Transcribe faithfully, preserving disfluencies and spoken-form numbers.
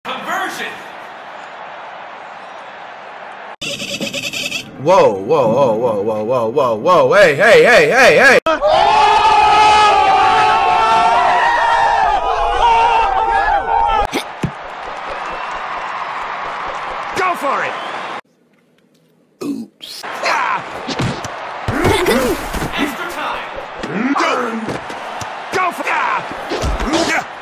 Conversion! Whoa, whoa, whoa, whoa, whoa, whoa, whoa, whoa, hey, hey, hey, hey, hey! Go for it! Oops. Extra time! Go! Go for it!